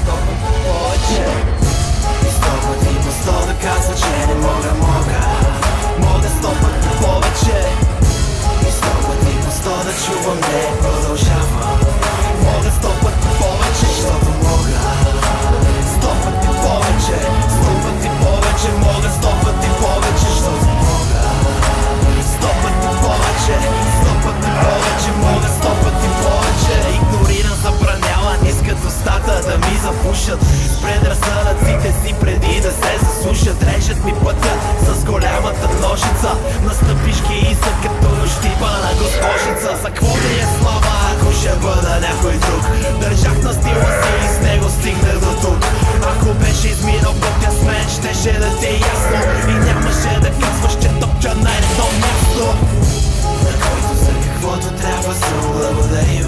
сто пъти повече. И сто пъти по сто да казва, че не мога. Мога сто пъти повече. И сто пъти по сто да чувам не продължава. Мога сто пъти повече, защото мога. Сто пъти повече, сто пъти повече. Мога сто пъти повече, защото мога. Сто пъти повече, сто пъти повече. Мога сто пъти повече. Игнорирам, забраняван, искат устата да ми запушат. С предразсъдъците си преди да се засушат. Режат ми пътя с голямата ножица. Настъпиш ги и са като щипа на госпожица. За какво да е слава, ако ще бъда някой друг? Държах на стила си и с него стигнах до тук. Ако беше изминал пътя с мен, щеше да ти е ясно. И нямаше да казваш, че топча на едно място. На който за каквото трябва съм благодарим.